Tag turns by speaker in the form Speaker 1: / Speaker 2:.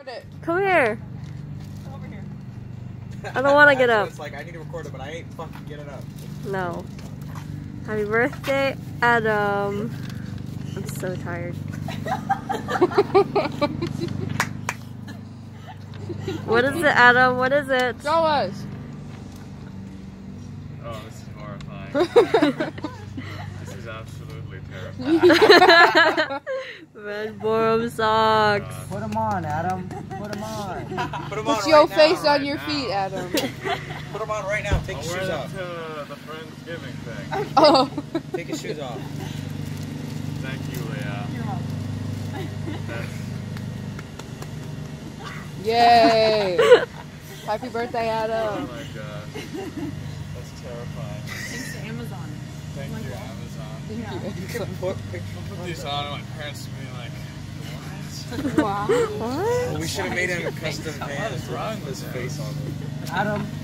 Speaker 1: Come here.
Speaker 2: Come over here.
Speaker 1: I don't want to get up.
Speaker 3: It's like I need to record it, but I ain't fucking getting up.
Speaker 1: No. Happy birthday, Adam. I'm so tired. What is it, Adam? What is it?
Speaker 2: Show us.
Speaker 4: Oh, this is horrifying. This is absolutely terrifying.
Speaker 1: Red boerum socks.
Speaker 5: Put them on, Adam. Put them on.
Speaker 3: Put them on
Speaker 2: Put your
Speaker 3: right
Speaker 2: face
Speaker 3: now.
Speaker 2: on your feet, Adam.
Speaker 3: Put them on right now. Take
Speaker 4: I'll
Speaker 3: your
Speaker 4: wear
Speaker 3: shoes
Speaker 4: them
Speaker 3: off.
Speaker 4: to the Friendsgiving thing.
Speaker 2: Oh.
Speaker 3: Take your shoes off.
Speaker 4: Thank you, Leah. That's
Speaker 2: Yay. Happy birthday,
Speaker 4: Oh
Speaker 2: Adam.
Speaker 4: my gosh. That's terrifying.
Speaker 6: Thanks to Amazon.
Speaker 4: Thank you, Amazon.
Speaker 3: You can put pictures.
Speaker 4: Put these on and my parents would be like, what?
Speaker 2: Wow.
Speaker 1: What?
Speaker 3: We should have made him a custom van
Speaker 4: What is wrong
Speaker 3: with his
Speaker 4: with
Speaker 3: face on it.
Speaker 5: Adam,